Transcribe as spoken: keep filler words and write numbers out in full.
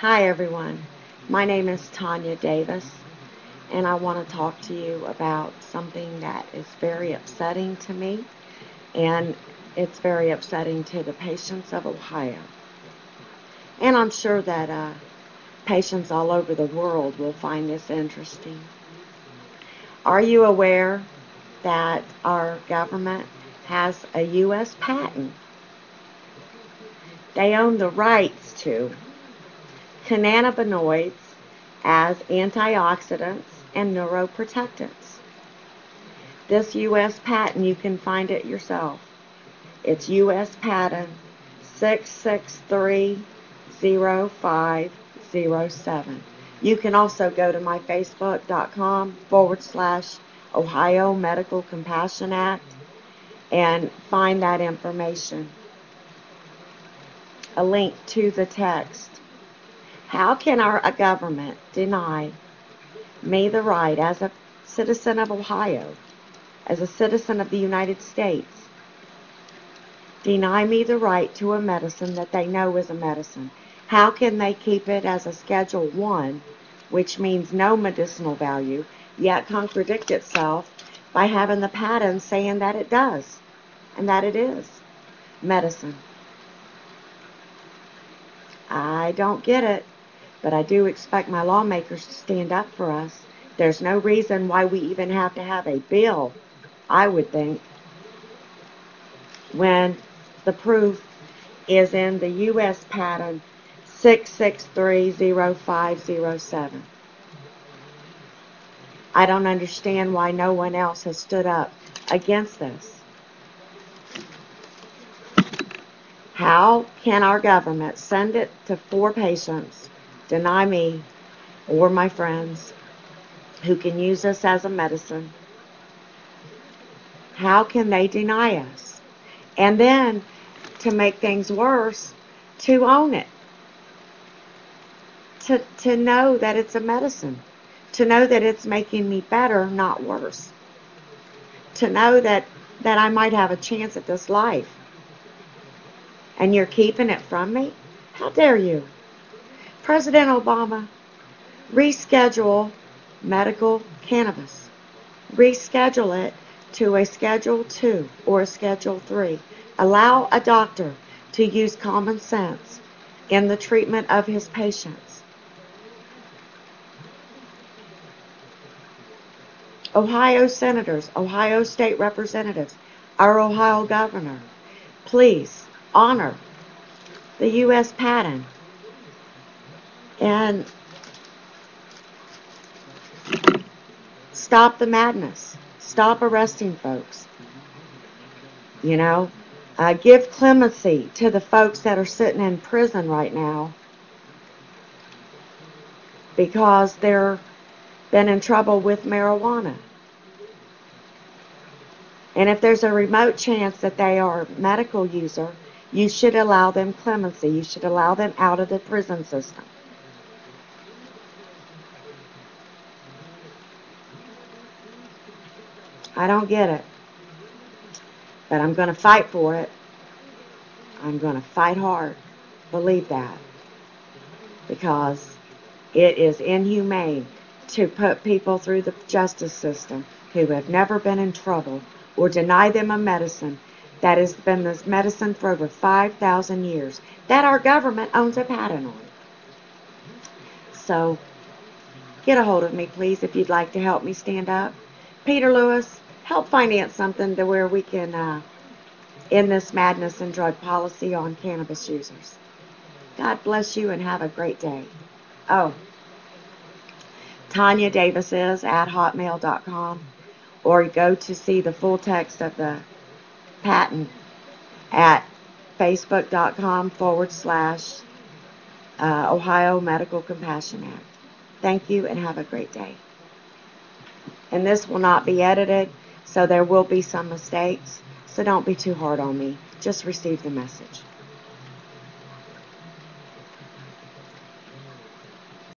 Hi everyone, my name is Tanya Davis and I want to talk to you about something that is very upsetting to me and it's very upsetting to the patients of Ohio. And I'm sure that uh, patients all over the world will find this interesting. Are you aware that our government has a U S patent? They own the rights to cannabinoids as antioxidants and neuroprotectants. This U S patent, you can find it yourself. It's U S patent six six three zero five zero seven. You can also go to my facebook.com forward slash Ohio Medical Compassion Act and find that information. A link to the text. How can our government deny me the right as a citizen of Ohio, as a citizen of the United States, deny me the right to a medicine that they know is a medicine? How can they keep it as a Schedule one, which means no medicinal value, yet contradict itself by having the patent saying that it does, and that it is medicine? I don't get it. But I do expect my lawmakers to stand up for us. There's no reason why we even have to have a bill, I would think, when the proof is in the U S patent six six three zero five zero seven. I don't understand why no one else has stood up against this. How can our government send it to four patients, deny me or my friends who can use this as a medicine? How can they deny us? And then, to make things worse, to own it. To, to know that it's a medicine. To know that it's making me better, not worse. To know that, that I might have a chance at this life. And you're keeping it from me? How dare you? President Obama, reschedule medical cannabis. Reschedule it to a Schedule two or a Schedule three. Allow a doctor to use common sense in the treatment of his patients. Ohio senators, Ohio state representatives, our Ohio governor, please honor the U S patent and stop the madness. Stop arresting folks. You know, uh, give clemency to the folks that are sitting in prison right now because they're been in trouble with marijuana. And if there's a remote chance that they are a medical user, you should allow them clemency. You should allow them out of the prison system. I don't get it. But I'm going to fight for it. I'm going to fight hard. Believe that. Because it is inhumane to put people through the justice system who have never been in trouble or deny them a medicine that has been this medicine for over five thousand years that our government owns a patent on. So get a hold of me, please, if you'd like to help me stand up. Peter Lewis, help finance something to where we can uh, end this madness and drug policy on cannabis users. God bless you and have a great day. Oh, Tanya Davis is at hotmail dot com, or go to see the full text of the patent at facebook.com forward slash uh, Ohio Medical Compassion Act. Thank you and have a great day. And this will not be edited, so there will be some mistakes. So don't be too hard on me. Just receive the message.